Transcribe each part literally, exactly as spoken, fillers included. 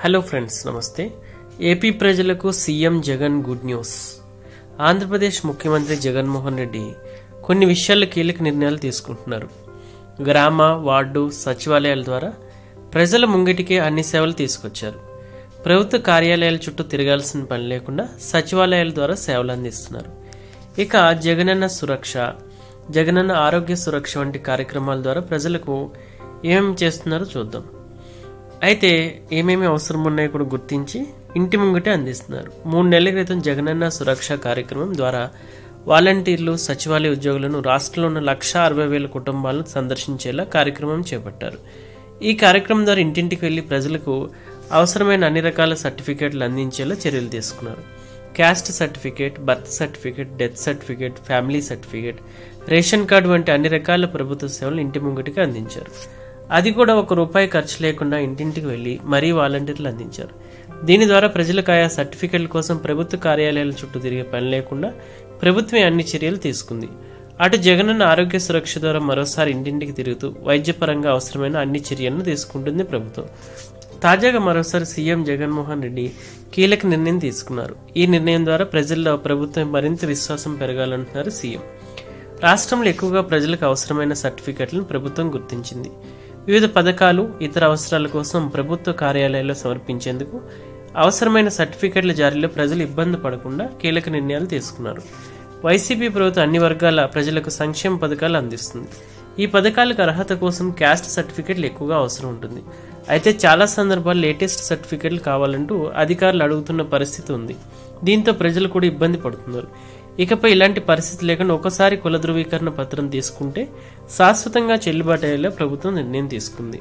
Hello friends, నమస్తే. AP ప్రజలకు CM Jagan good news. Andhra Pradesh ముఖ్యమంత్రి జగన్మోహన్ రెడ్డి కొన్ని విషయాల్లో కీలక నిర్ణయాలు తీసుకుంటున్నారు. గ్రామ, వార్డు సచివాలయాల ద్వారా ప్రజల ముంగిటికే అన్ని సేవలు తీసుకొచ్చారు. ప్రభుత్వ కార్యాలయాల చుట్టూ తిరగాల్సిన పని లేకుండా సచివాలయాల ద్వారా సేవలు అందిస్తున్నారు. ఇక జగనన్న సురక్ష, జగనన్న ఆరోగ్య సురక్ష వంటి కార్యక్రమాల ద్వారా ప్రజలకు ఏమేమి చేస్తున్నారో చూద్దాం. అయితే ఏమేమి అవసరం ఉన్నాయో కూడా గుర్తించి ఇంటి ముంగటే అందిస్తున్నారు. మూడు నెలల క్రితం జగనన్న సురక్ష కార్యక్రమం ద్వారా వాలంటీర్లు, సచివాలయ ఉద్యోగులను రాష్ట్రంలో ఉన్న లక్ష అరవై వేల కుటుంబాలను సందర్శించేలా కార్యక్రమం చేపట్టారు. ఈ కార్యక్రమం ద్వారా ఇంటింటికి వెళ్లి ప్రజలకు అవసరమైన అన్ని రకాల సర్టిఫికేట్లు అందించేలా చర్యలు తీసుకున్నారు. Caste certificate, birth certificate, death certificate, family certificate, ration card వంటి అన్ని రకాల ప్రభుత్వ సేవలు ఇంటి ముంగటికి అందించారు. అది కూడా ఒక రూపాయి ఖర్చు లేకుండా ఇంటింటికి వెళ్లి మరీ వాలంటీర్లు అందించారు. దీని ద్వారా ప్రజలకు ఆయా సర్టిఫికెట్ల కోసం ప్రభుత్వ కార్యాలయాల చుట్టూ తిరిగే పని లేకుండా ప్రభుత్వమే అన్ని చర్యలు తీసుకుంది. అటు జగనన్న ఆరోగ్య సురక్ష ద్వారా మరోసారి ఇంటింటికి తిరుగుతూ వైద్యపరంగా అవసరమైన అన్ని చర్యలను తీసుకుంటుంది ప్రభుత్వం. తాజాగా మరోసారి సీఎం జగన్మోహన్ రెడ్డి కీలక నిర్ణయం తీసుకున్నారు. ఈ నిర్ణయం ద్వారా ప్రజల్లో ప్రభుత్వం మరింత విశ్వాసం పెరగాలంటున్నారు సీఎం. రాష్ట్రంలో ఎక్కువగా ప్రజలకు అవసరమైన సర్టిఫికెట్లను ప్రభుత్వం గుర్తించింది. వివిధ పథకాలు, ఇతర అవసరాల కోసం ప్రభుత్వ కార్యాలయాల్లో సమర్పించేందుకు అవసరమైన సర్టిఫికెట్ల జారీలో ప్రజలు ఇబ్బంది పడకుండా కీలక నిర్ణయాలు తీసుకున్నారు. వైసీపీ ప్రభుత్వం అన్ని వర్గాల ప్రజలకు సంక్షేమ పథకాలు అందిస్తుంది. ఈ పథకాలకు అర్హత కోసం క్యాస్ట్ సర్టిఫికెట్లు ఎక్కువగా అవసరం ఉంటుంది. అయితే చాలా సందర్భాల్లో లేటెస్ట్ సర్టిఫికెట్లు కావాలంటూ అధికారులు అడుగుతున్న పరిస్థితి ఉంది. దీంతో ప్రజలు కూడా ఇబ్బంది పడుతున్నారు. ఇకపై ఇలాంటి పరిస్థితి లేకుండా ఒకసారి కుల ధృవీకరణ పత్రం తీసుకుంటే శాశ్వతంగా చెల్లుబాటు అయ్యేలా ప్రభుత్వం నిర్ణయం తీసుకుంది.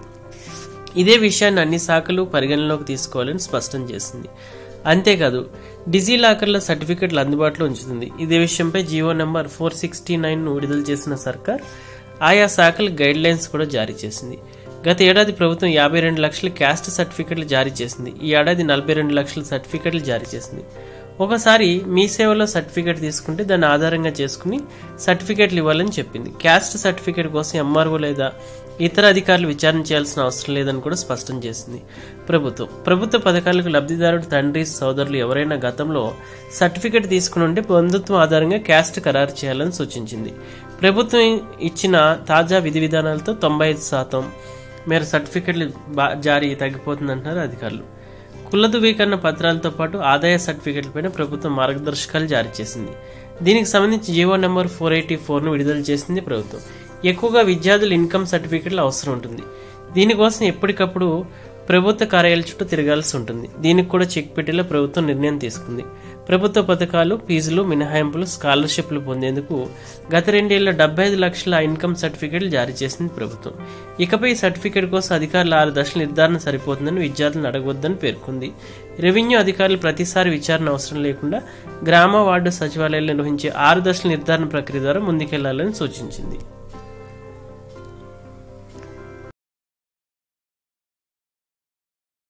ఇదే విషయాన్ని అన్ని శాఖలు పరిగణనలోకి తీసుకోవాలని స్పష్టం చేసింది. అంతేకాదు, డిజిలాకర్ల సర్టిఫికెట్లు అందుబాటులో ఉంచుతుంది. ఇదే విషయంపై GO number four sixty nine ను విడుదల చేసిన సర్కార్ ఆయా శాఖలకు గైడ్ లైన్స్ కూడా జారీ చేసింది. గత ఏడాది ప్రభుత్వం యాభై రెండు లక్షల క్యాస్ట్ సర్టిఫికెట్లు జారీ చేసింది. ఈ ఏడాది నలభై రెండు లక్షల సర్టిఫికెట్లు జారీ చేసింది. ఒకసారి మీ సేవలో సర్టిఫికేట్ తీసుకుంటే దాన్ని ఆధారంగా చేసుకుని సర్టిఫికేట్లు ఇవ్వాలని చెప్పింది. క్యాస్ట్ సర్టిఫికేట్ కోసం ఎంఆర్ఓ లేదా ఇతర అధికారులు విచారణ చేయాల్సిన అవసరం లేదని కూడా స్పష్టం చేసింది ప్రభుత్వం. ప్రభుత్వ పథకాలకు లబ్ధిదారుడు తండ్రి, సోదరులు ఎవరైనా గతంలో సర్టిఫికేట్ తీసుకుని ఉంటే బంధుత్వం ఆధారంగా క్యాస్ట్ ఖరారు చేయాలని సూచించింది. ప్రభుత్వం ఇచ్చిన తాజా విధి విధానాలతో తొంభై ఐదు శాతం మేర సర్టిఫికేట్లు జారీ తగ్గిపోతుందంటున్నారు అధికారులు. కుల ధృవీకరణ పత్రాలతో పాటు ఆదాయ సర్టిఫికెట్లపైన ప్రభుత్వం మార్గదర్శకాలు జారీ చేసింది. దీనికి సంబంధించి GO number four eighty four ను విడుదల చేసింది ప్రభుత్వం. ఎక్కువగా విద్యార్థుల ఇన్కమ్ సర్టిఫికెట్లు అవసరం ఉంటుంది. దీనికోసం ఎప్పటికప్పుడు ప్రభుత్వ కార్యాలయాల చుట్టూ తిరగాల్సి ఉంటుంది. దీనికి కూడా చెక్ పెట్టేలా ప్రభుత్వం నిర్ణయం తీసుకుంది. ప్రభుత్వ పథకాలు, ఫీజులు, మినహాయింపులు, స్కాలర్షిప్లు పొందేందుకు గత రెండేళ్ల డెబ్బై ఐదు లక్షల ఇన్కమ్ సర్టిఫికెట్లు జారీ చేసింది ప్రభుత్వం. ఇకపై సర్టిఫికెట్ కోసం అధికారుల ఆరు దశల నిర్ధారణ సరిపోతుందని విద్యార్థులను అడగవద్దని పేర్కొంది. రెవెన్యూ అధికారులు ప్రతిసారి విచారణ అవసరం లేకుండా గ్రామ, వార్డు సచివాలయాలు నిర్వహించే ఆరు దశల నిర్ధారణ ప్రక్రియ ద్వారా ముందుకెళ్లాలని సూచించింది.